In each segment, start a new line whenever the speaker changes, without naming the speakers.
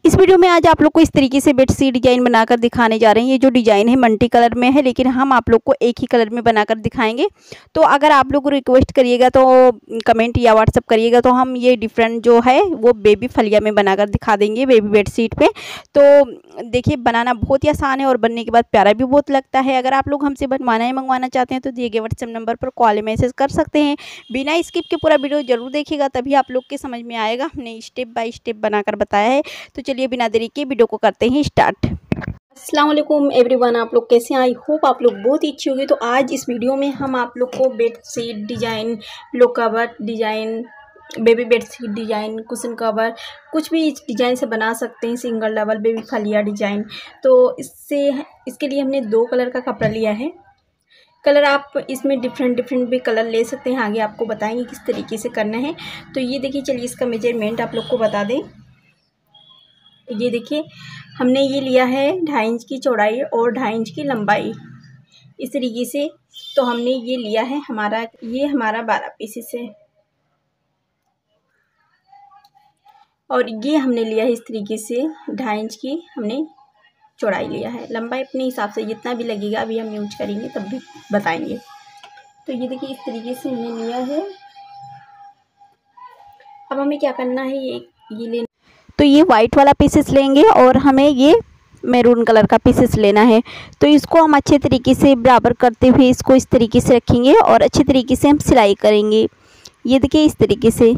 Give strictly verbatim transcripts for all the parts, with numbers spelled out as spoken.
इस वीडियो में आज आप लोग को इस तरीके से बेडशीट डिजाइन बनाकर दिखाने जा रहे हैं। ये जो डिजाइन है मल्टी कलर में है, लेकिन हम आप लोग को एक ही कलर में बनाकर दिखाएंगे। तो अगर आप लोग रिक्वेस्ट करिएगा तो कमेंट या व्हाट्सअप करिएगा तो हम ये डिफरेंट जो है वो बेबी फलिया में बनाकर दिखा देंगे, बेबी बेडशीट पे। तो देखिए बनाना बहुत ही आसान है और बनने के बाद प्यारा भी बहुत लगता है। अगर आप लोग हमसे बनवाना है मंगवाना चाहते हैं तो दिए गए व्हाट्सएप नंबर पर कॉल मैसेज कर सकते हैं। बिना स्किप के पूरा वीडियो जरूर देखिएगा, तभी आप लोग के समझ में आएगा। हमने स्टेप बाय स्टेप बनाकर बताया है। तो चलिए बिना देरी के वीडियो को करते हैं स्टार्ट। अस्सलाम वालेकुम एवरीवन, आप लोग कैसे हैं? आई होप आप लोग बहुत ही अच्छी होगी। तो आज इस वीडियो में हम आप लोग को bedsheet design, pillow cover design, baby bedsheet design, cushion cover, कुछ भी इस डिजाइन से बना सकते हैं। सिंगल डबल बेबी फलिया डिजाइन। तो इससे इसके लिए हमने दो कलर का कपड़ा लिया है। कलर आप इसमें डिफरेंट डिफरेंट भी कलर ले सकते हैं, आगे आपको बताएंगे किस तरीके से करना है। तो ये देखिए, चलिए इसका मेजरमेंट आप लोग को बता दें। ये देखिए, हमने ये लिया है ढाई इंच की चौड़ाई और ढाई इंच की लंबाई, इस तरीके से। तो हमने ये लिया है, हमारा ये हमारा बारह पीसेस है और ये हमने लिया है इस तरीके से ढाई इंच की हमने चौड़ाई लिया है। लंबाई अपने हिसाब से जितना भी लगेगा अभी हम यूज करेंगे तब भी बताएंगे। तो ये देखिए इस तरीके से हमने लिया है। अब हमें क्या करना है, ये ये लेना। तो ये वाइट वाला पीसेस लेंगे और हमें ये मैरून कलर का पीसेस लेना है। तो इसको हम अच्छे तरीके से बराबर करते हुए इसको इस तरीके से रखेंगे और अच्छे तरीके से हम सिलाई करेंगे। ये देखिए इस तरीके से।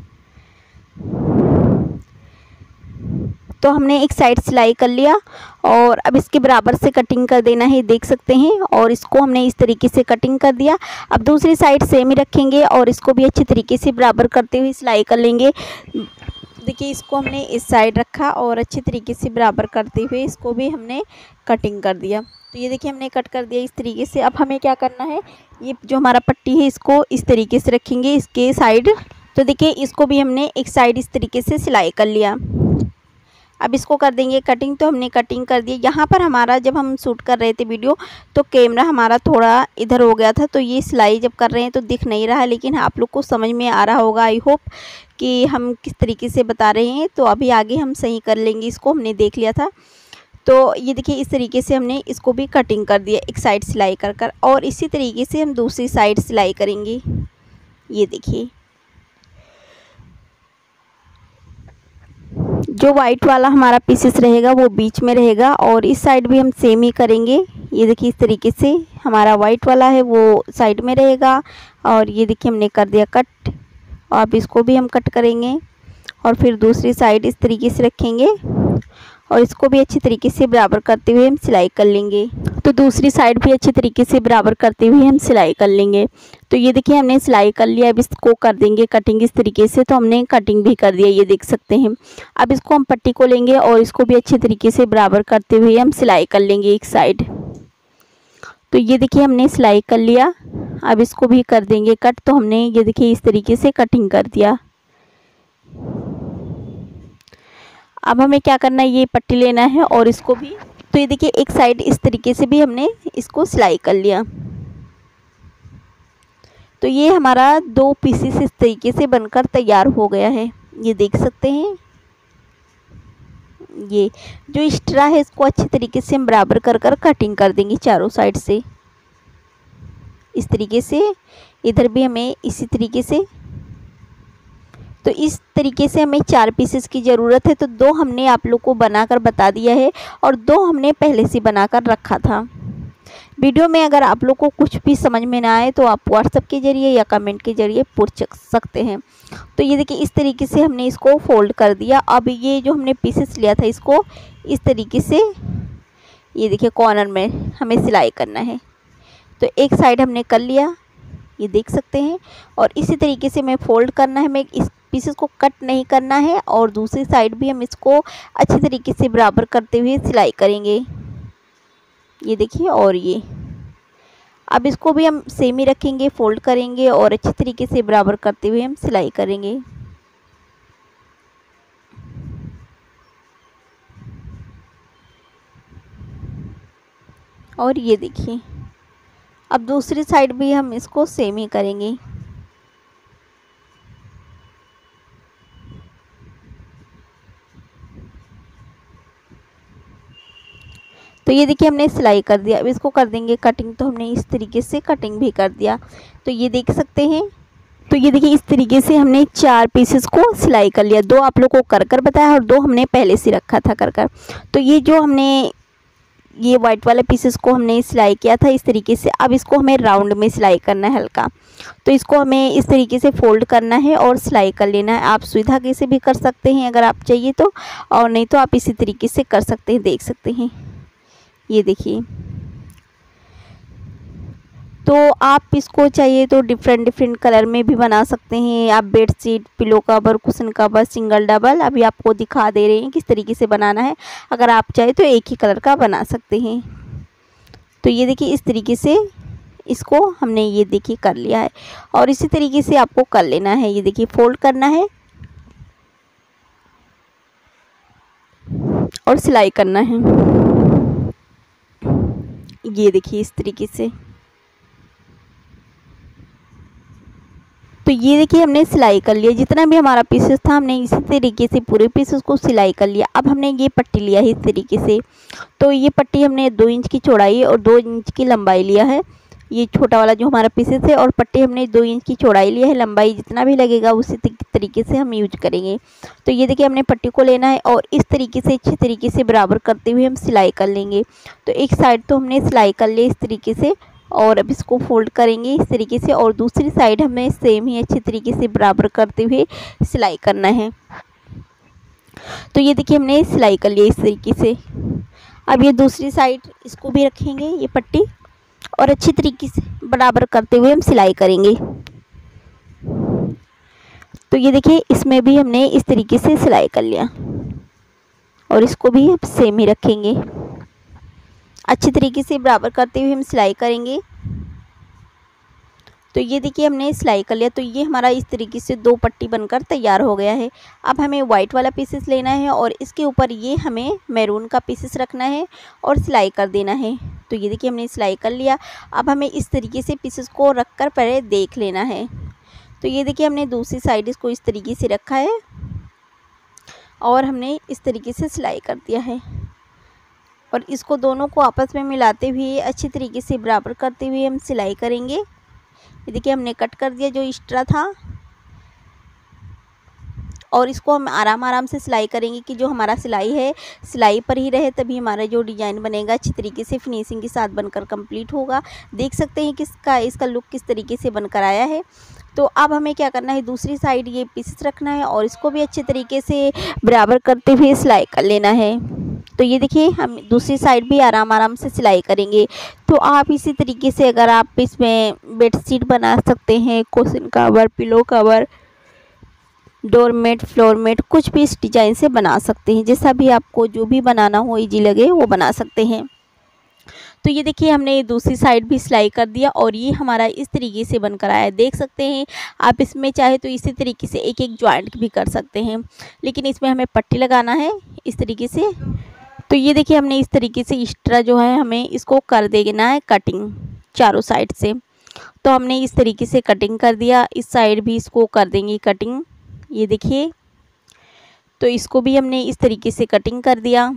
तो हमने एक साइड सिलाई कर लिया और अब इसके बराबर से कटिंग कर देना है, देख सकते हैं। और इसको हमने इस तरीके से कटिंग कर दिया। अब दूसरी साइड सेम ही रखेंगे और इसको भी अच्छे तरीके से बराबर करते हुए सिलाई कर लेंगे। देखिए इसको हमने इस साइड रखा और अच्छे तरीके से बराबर करते हुए इसको भी हमने कटिंग कर दिया। तो ये देखिए हमने कट कर दिया इस तरीके से। अब हमें क्या करना है, ये जो हमारा पट्टी है इसको इस तरीके से रखेंगे इसके साइड। तो देखिए इसको भी हमने एक साइड इस तरीके से सिलाई कर लिया। अब इसको कर देंगे कटिंग। तो हमने कटिंग कर दी। यहाँ पर हमारा जब हम शूट कर रहे थे वीडियो तो कैमरा हमारा थोड़ा इधर हो गया था, तो ये सिलाई जब कर रहे हैं तो दिख नहीं रहा है, लेकिन आप लोग को समझ में आ रहा होगा आई होप कि हम किस तरीके से बता रहे हैं। तो अभी आगे हम सही कर लेंगे, इसको हमने देख लिया था। तो ये देखिए इस तरीके से हमने इसको भी कटिंग कर दिया एक साइड सिलाई कर कर और इसी तरीके से हम दूसरी साइड सिलाई करेंगे। ये देखिए जो वाइट वाला हमारा पीसेस रहेगा वो बीच में रहेगा और इस साइड भी हम सेम ही करेंगे। ये देखिए इस तरीके से हमारा वाइट वाला है वो साइड में रहेगा और ये देखिए हमने कर दिया कट। और अब इसको भी हम कट करेंगे और फिर दूसरी साइड इस तरीके से रखेंगे और इसको भी अच्छी तरीके से बराबर करते हुए हम सिलाई कर लेंगे। तो दूसरी साइड भी अच्छी तरीके से बराबर करते हुए हम सिलाई कर लेंगे। तो ये देखिए हमने सिलाई कर लिया। अब इसको कर देंगे कटिंग इस तरीके से। तो हमने कटिंग भी कर दिया, ये देख सकते हैं। अब इसको हम पट्टी को लेंगे और इसको भी अच्छे तरीके से बराबर करते हुए हम सिलाई कर लेंगे एक साइड। तो ये देखिए हमने सिलाई कर लिया। अब इसको भी कर देंगे कट। तो हमने ये देखिए इस तरीके से कटिंग कर दिया। अब हमें क्या करना है, ये पट्टी लेना है और इसको भी। तो ये देखिए एक साइड इस तरीके से भी हमने इसको सिलाई कर लिया। तो ये हमारा दो पीसेस इस तरीके से बनकर तैयार हो गया है, ये देख सकते हैं। ये जो एक्स्ट्रा है इसको अच्छे तरीके से हम बराबर कर कर कटिंग कर देंगे चारों साइड से इस तरीके से। इधर भी हमें इसी तरीके से। तो इस तरीके से हमें चार पीसेस की ज़रूरत है। तो दो हमने आप लोग को बनाकर बता दिया है और दो हमने पहले से बनाकर रखा था। वीडियो में अगर आप लोग को कुछ भी समझ में ना आए तो आप व्हाट्सएप के ज़रिए या कमेंट के ज़रिए पूछ सकते हैं। तो ये देखिए इस तरीके से हमने इसको फोल्ड कर दिया। अब ये जो हमने पीसेस लिया था इसको इस तरीके से ये देखिए कॉर्नर में हमें सिलाई करना है। तो एक साइड हमने कर लिया, ये देख सकते हैं। और इसी तरीके से हमें फोल्ड करना है, हमें इस पीसेस को कट नहीं करना है और दूसरी साइड भी हम इसको अच्छे तरीके से बराबर करते हुए सिलाई करेंगे। ये देखिए और ये अब इसको भी हम सेम ही रखेंगे, फोल्ड करेंगे और अच्छे तरीके से बराबर करते हुए हम सिलाई करेंगे। और ये देखिए अब दूसरी साइड भी हम इसको सेम ही करेंगे। तो ये देखिए हमने सिलाई कर दिया। अब इसको कर देंगे कटिंग। तो हमने इस तरीके से कटिंग भी कर दिया। तो ये देख सकते हैं। तो ये देखिए इस तरीके से हमने चार पीसेस को सिलाई कर लिया। दो आप लोग को कर कर बताया और दो हमने पहले से रखा था कर कर। तो ये जो हमने ये वाइट वाले पीसेस को हमने सिलाई किया था इस तरीके से। अब इसको हमें राउंड में सिलाई करना है हल्का। तो इसको हमें इस तरीके से फोल्ड करना है और सिलाई कर लेना है। आप सुई धागे से भी कर सकते हैं अगर आप चाहिए तो, और नहीं तो आप इसी तरीके से कर सकते हैं। देख सकते हैं ये देखिए। तो आप इसको चाहिए तो डिफरेंट डिफरेंट कलर में भी बना सकते हैं। आप bedsheet, pillow cover, cushion cover, single double, अभी आपको दिखा दे रहे हैं किस तरीके से बनाना है। अगर आप चाहे तो एक ही कलर का बना सकते हैं। तो ये देखिए इस तरीके से इसको हमने ये देखिए कर लिया है और इसी तरीके से आपको कर लेना है। ये देखिए फोल्ड करना है और सिलाई करना है। ये देखिए इस तरीके से। तो ये देखिए हमने सिलाई कर लिया। जितना भी हमारा पीसेस था हमने इसी तरीके से पूरे पीसेस को सिलाई कर लिया। अब हमने ये पट्टी लिया है इस तरीके से। तो ये पट्टी हमने दो इंच की चौड़ाई और दो इंच की लंबाई लिया है। ये छोटा वाला जो हमारा पीसेस है, और पट्टी हमने दो इंच की चौड़ाई लिया है। लंबाई जितना भी लगेगा उसी तरीके से हम यूज करेंगे। तो ये देखिए हमने पट्टी को लेना है और इस तरीके से अच्छी तरीके से बराबर करते हुए हम सिलाई कर लेंगे। तो एक साइड तो हमने सिलाई कर ली इस तरीके से, और अब इसको फोल्ड करेंगे इस तरीके से, और दूसरी साइड हमें सेम ही अच्छी तरीके से बराबर करते हुए सिलाई करना है। तो ये देखिए हमने सिलाई कर लिया इस तरीके से। अब ये दूसरी साइड इसको भी रखेंगे ये पट्टी, और अच्छी तरीके से बराबर करते हुए हम सिलाई करेंगे। तो ये देखिए इसमें भी हमने इस तरीके से सिलाई कर लिया और इसको भी हम सेम ही रखेंगे। अच्छी तरीके से बराबर करते हुए हम सिलाई करेंगे। तो ये देखिए हमने सिलाई कर लिया। तो ये हमारा इस तरीके से दो पट्टी बनकर तैयार हो गया है। अब हमें वाइट वाला पीसेस लेना है और इसके ऊपर ये हमें मैरून का पीसेस रखना है और सिलाई कर देना है। तो ये देखिए हमने सिलाई कर लिया। अब हमें इस तरीके से पीसेस को रख कर पहले देख लेना है। तो ये देखिए हमने दूसरी साइड इसको इस तरीके से रखा है और हमने इस तरीके से सिलाई कर दिया है, और इसको दोनों को आपस में मिलाते हुए अच्छी तरीके से बराबर करते हुए हम सिलाई करेंगे। ये देखिए हमने कट कर दिया जो एक्स्ट्रा था, और इसको हम आराम आराम से सिलाई करेंगे कि जो हमारा सिलाई है सिलाई पर ही रहे, तभी हमारा जो डिज़ाइन बनेगा अच्छी तरीके से फिनिशिंग के साथ बनकर कंप्लीट होगा। देख सकते हैं किसका इसका लुक किस तरीके से बनकर आया है। तो अब हमें क्या करना है, दूसरी साइड ये पीसेस रखना है और इसको भी अच्छे तरीके से बराबर करते हुए सिलाई कर लेना है। तो ये देखिए हम दूसरी साइड भी आराम आराम से सिलाई करेंगे। तो आप इसी तरीके से अगर आप इसमें बेडशीट बना सकते हैं, cushion cover, pillow cover, doormat, floor mat, कुछ भी इस डिज़ाइन से बना सकते हैं। जैसा भी आपको जो भी बनाना हो इजी लगे वो बना सकते हैं। तो ये देखिए हमने दूसरी साइड भी सिलाई कर दिया और ये हमारा इस तरीके से बनकर आया है। देख सकते हैं आप इसमें चाहे तो इसी तरीके से एक एक जॉइंट भी कर सकते हैं, लेकिन इसमें हमें पट्टी लगाना है इस तरीके से। तो ये देखिए हमने इस तरीके से एक्स्ट्रा जो है हमें इसको कर देना है कटिंग चारों साइड से। तो हमने इस तरीके से कटिंग कर दिया। इस साइड भी इसको कर देंगे कटिंग। ये देखिए तो इसको भी हमने इस तरीके से कटिंग कर दिया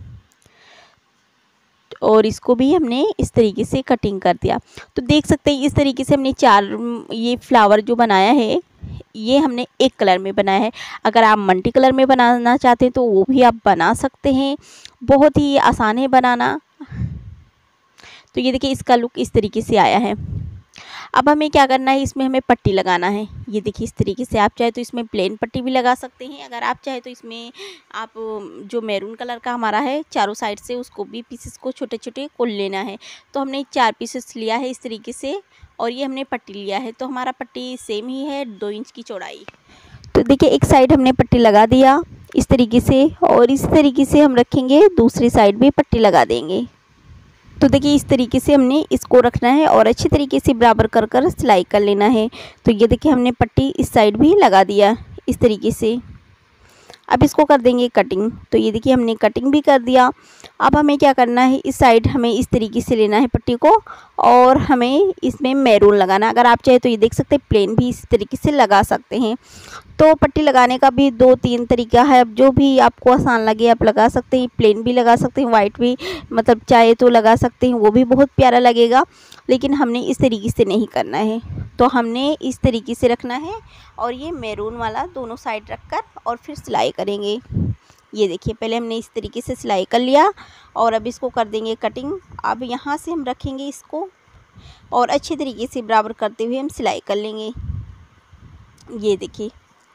और इसको भी हमने इस तरीके से कटिंग कर दिया। तो देख सकते हैं इस तरीके से हमने चार ये फ्लावर जो बनाया है ये हमने एक कलर में बनाया है। अगर आप मल्टी कलर में बनाना चाहते हैं तो वो भी आप बना सकते हैं, बहुत ही आसान है बनाना। तो ये देखिए इसका लुक इस तरीके से आया है। अब हमें क्या करना है, इसमें हमें पट्टी लगाना है। ये देखिए इस तरीके से, आप चाहे तो इसमें प्लेन पट्टी भी लगा सकते हैं। अगर आप चाहे तो इसमें आप जो मैरून कलर का हमारा है चारों साइड से उसको भी पीसेस को छोटे छोटे खोल लेना है। तो हमने चार पीसेस लिया है इस तरीके से और ये हमने पट्टी लिया है। तो हमारा पट्टी सेम ही है, दो इंच की चौड़ाई। तो देखिए एक साइड हमने पट्टी लगा दिया इस तरीके से और इस तरीके से हम रखेंगे, दूसरी साइड भी पट्टी लगा देंगे। तो देखिए इस तरीके से हमने इसको रखना है और अच्छी तरीके से बराबर कर कर सिलाई कर लेना है। तो ये देखिए हमने पट्टी इस साइड भी लगा दिया इस तरीके से। अब इसको कर देंगे कटिंग। तो ये देखिए हमने कटिंग भी कर दिया। अब हमें क्या करना है, इस साइड हमें इस तरीके से लेना है पट्टी को और हमें इसमें मैरून लगाना है। अगर आप चाहे तो ये देख सकते हैं प्लेन भी इस तरीके से लगा सकते हैं। तो पट्टी लगाने का भी दो तीन तरीका है, अब जो भी आपको आसान लगे आप लगा सकते हैं। प्लेन भी लगा सकते हैं, वाइट भी मतलब चाहे तो लगा सकते हैं, वो भी बहुत प्यारा लगेगा। लेकिन हमने इस तरीके से नहीं करना है, तो हमने इस तरीके से रखना है और ये मैरून वाला दोनों साइड रखकर और फिर सिलाई करेंगे। ये देखिए पहले हमने इस तरीके से सिलाई कर लिया और अब इसको कर देंगे कटिंग। अब यहाँ से हम रखेंगे इसको और अच्छे तरीके से बराबर करते हुए हम सिलाई कर लेंगे। ये देखिए,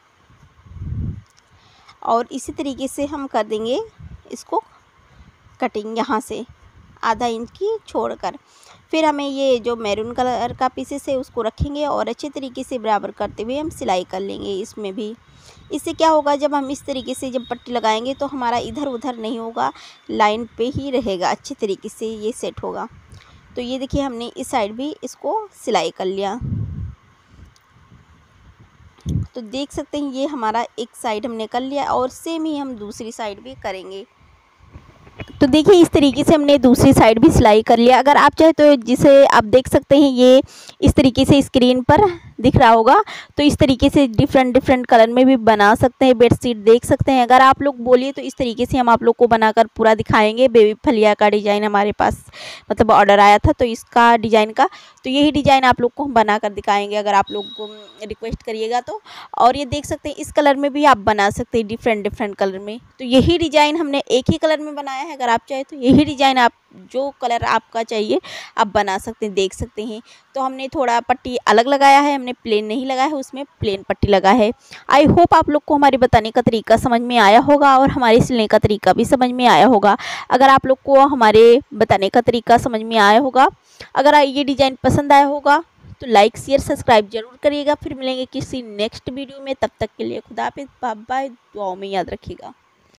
और इसी तरीके से हम कर देंगे इसको कटिंग यहाँ से आधा इंच की छोड़कर। फिर हमें ये जो मैरून कलर का पीसेस है उसको रखेंगे और अच्छे तरीके से बराबर करते हुए हम सिलाई कर लेंगे इसमें भी। इससे क्या होगा, जब हम इस तरीके से जब पट्टी लगाएंगे तो हमारा इधर उधर नहीं होगा, लाइन पे ही रहेगा, अच्छे तरीके से ये सेट होगा। तो ये देखिए हमने इस साइड भी इसको सिलाई कर लिया। तो देख सकते हैं ये हमारा एक साइड हमने कर लिया और सेम ही हम दूसरी साइड भी करेंगे। तो देखिए इस तरीके से हमने दूसरी साइड भी सिलाई कर लिया। अगर आप चाहे तो जिसे आप देख सकते हैं ये इस तरीके से स्क्रीन पर दिख रहा होगा, तो इस तरीके से डिफरेंट डिफरेंट कलर में भी बना सकते हैं बेडशीट, देख सकते हैं। अगर आप लोग बोलिए तो इस तरीके से हम आप लोग को बनाकर पूरा दिखाएंगे। बेबी फलिया का डिज़ाइन हमारे पास मतलब ऑर्डर आया था तो इसका डिज़ाइन का, तो यही डिज़ाइन आप लोग को हम बनाकर दिखाएंगे अगर आप लोग को रिक्वेस्ट करिएगा तो। और ये देख सकते हैं इस कलर में भी आप बना सकते हैं, डिफरेंट डिफरेंट कलर में। तो यही डिज़ाइन हमने एक ही कलर में बनाया है, अगर आप चाहे तो यही डिज़ाइन आप जो कलर आपका चाहिए आप बना सकते हैं, देख सकते हैं। तो हमने थोड़ा पट्टी अलग लगाया है, हमने प्लेन नहीं लगाया है, उसमें प्लेन पट्टी लगा है। आई होप आप लोग को हमारे बताने का तरीका समझ में आया होगा और हमारे सिलने का तरीका भी समझ में आया होगा। अगर आप लोग को हमारे बताने का तरीका समझ में आया होगा, अगर ये डिज़ाइन पसंद आया होगा तो लाइक शेयर सब्सक्राइब जरूर करिएगा। फिर मिलेंगे किसी नेक्स्ट वीडियो में, तब तक के लिए खुदा हाफिज़, बाय बाय, दुआओं में याद रखिएगा।